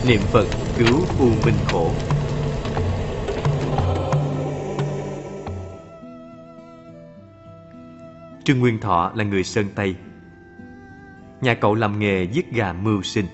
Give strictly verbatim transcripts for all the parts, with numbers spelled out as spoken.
niệm Phật cứu u minh khổ. Trương Nguyên Thọ là người Sơn Tây. Nhà cậu làm nghề giết gà mưu sinh.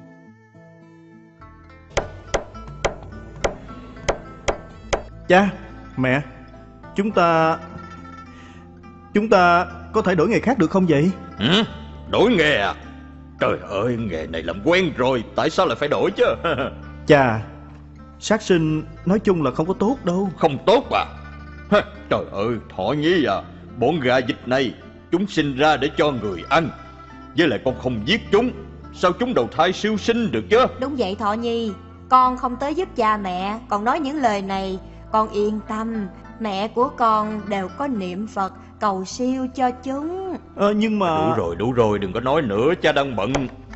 Cha, mẹ, chúng ta Chúng ta có thể đổi nghề khác được không vậy? Ừ? Đổi nghề à? Trời ơi, nghề này làm quen rồi, tại sao lại phải đổi chứ? Cha, sát sinh nói chung là không có tốt đâu. Không tốt à? Trời ơi, Thọ Nhi à, bọn gà vịt này chúng sinh ra để cho người ăn, với lại con không giết chúng, sao chúng đầu thai siêu sinh được chứ? Đúng vậy Thọ Nhi, con không tới giúp cha mẹ, còn nói những lời này. Con yên tâm, mẹ của con đều có niệm Phật cầu siêu cho chúng. Ờ, nhưng mà... Đủ rồi, đủ rồi, đừng có nói nữa, cha đang bận.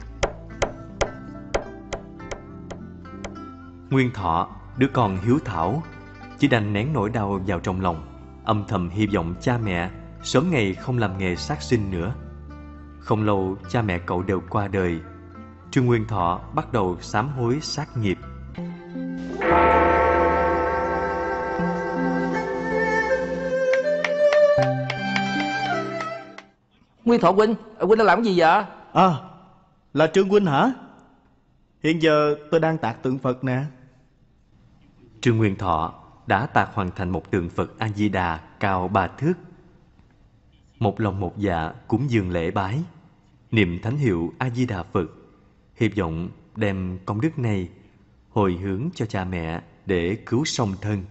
Nguyên Thọ, đứa con hiếu thảo, chỉ đành nén nỗi đau vào trong lòng, âm thầm hy vọng cha mẹ sớm ngày không làm nghề sát sinh nữa. Không lâu, cha mẹ cậu đều qua đời. Trương Nguyên Thọ bắt đầu sám hối sát nghiệp. Nguyên Thọ huynh, huynh đang làm cái gì vậy? À, là Trương huynh hả? Hiện giờ tôi đang tạc tượng Phật nè. Trương Nguyên Thọ đã tạc hoàn thành một tượng Phật A Di Đà cao ba thước. Một lòng một dạ cúng dường lễ bái, niệm thánh hiệu A Di Đà Phật, hy vọng đem công đức này hồi hướng cho cha mẹ để cứu song thân.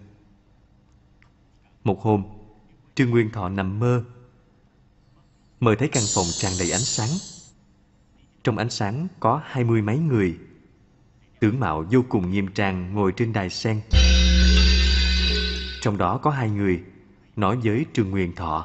Một hôm, Trương Nguyên Thọ nằm mơ, mơ thấy căn phòng tràn đầy ánh sáng. Trong ánh sáng có hai mươi mấy người, tướng mạo vô cùng nghiêm trang ngồi trên đài sen. Trong đó có hai người nói với Trương Nguyên Thọ: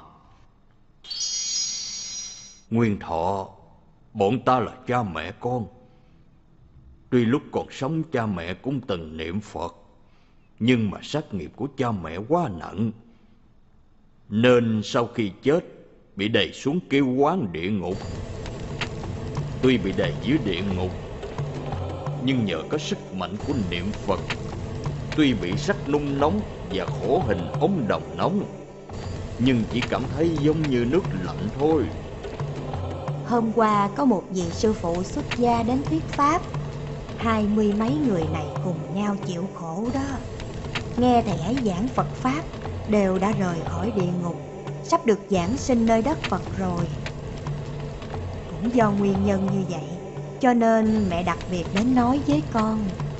Nguyên Thọ, bọn ta là cha mẹ con. Tuy lúc còn sống cha mẹ cũng từng niệm Phật, nhưng mà sát nghiệp của cha mẹ quá nặng, nên sau khi chết bị đày xuống kêu oán địa ngục. Tuy bị đày dưới địa ngục, nhưng nhờ có sức mạnh của niệm Phật, tuy bị sắc nung nóng và khổ hình ống đồng nóng, nhưng chỉ cảm thấy giống như nước lạnh thôi. Hôm qua có một vị sư phụ xuất gia đến thuyết pháp, hai mươi mấy người này cùng nhau chịu khổ đó. Nghe thầy ấy giảng Phật pháp, đều đã rời khỏi địa ngục, sắp được giảng sinh nơi đất Phật rồi. Cũng do nguyên nhân như vậy, cho nên mẹ đặc biệt đến nói với con.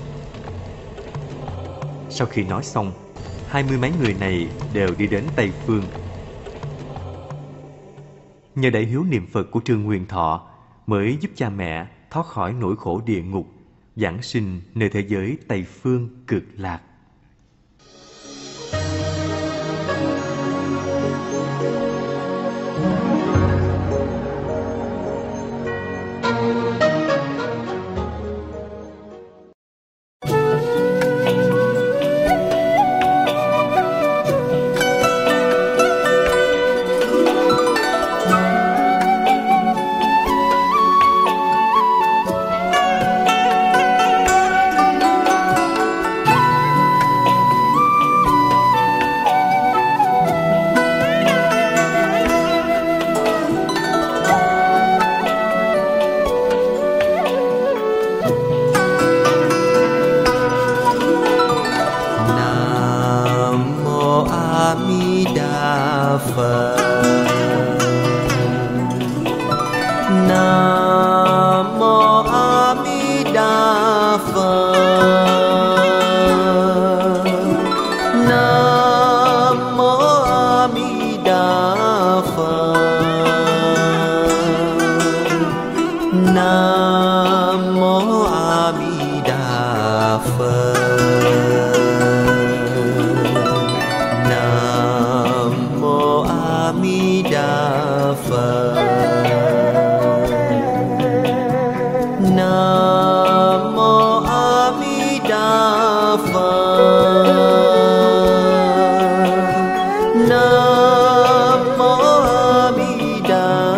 Sau khi nói xong, hai mươi mấy người này đều đi đến Tây Phương. Nhờ đại hiếu niệm Phật của Trương Nguyên Thọ mới giúp cha mẹ thoát khỏi nỗi khổ địa ngục, giảng sinh nơi thế giới Tây Phương cực lạc.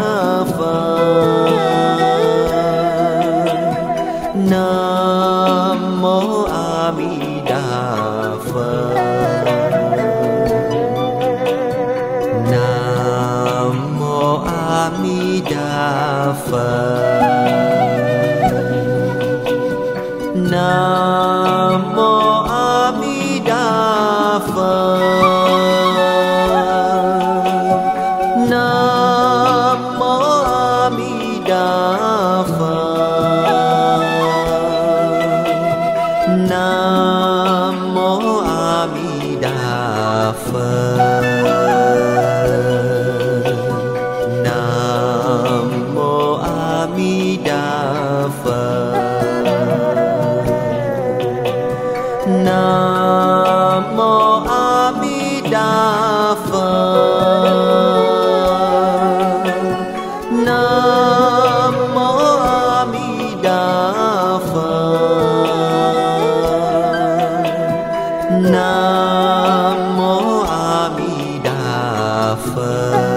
Nam Phật. Nam mô A Di Đà Phật. Nam mô A Di Đà Phật. Nam mô A Di Đà Phật. Nam mô A Di Đà Phật. Nam mô A Di Đà Phật. Nam mô A Di Đà Phật. Nam mô A Di Đà Phật.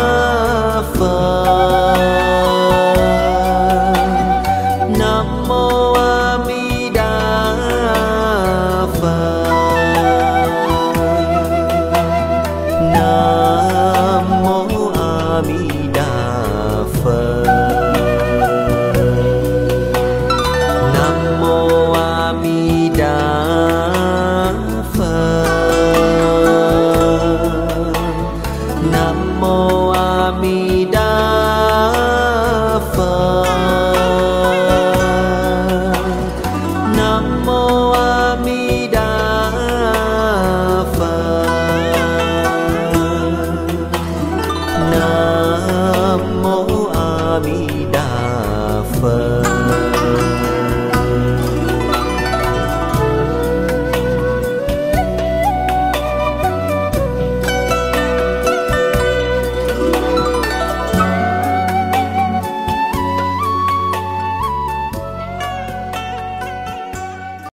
Nam mô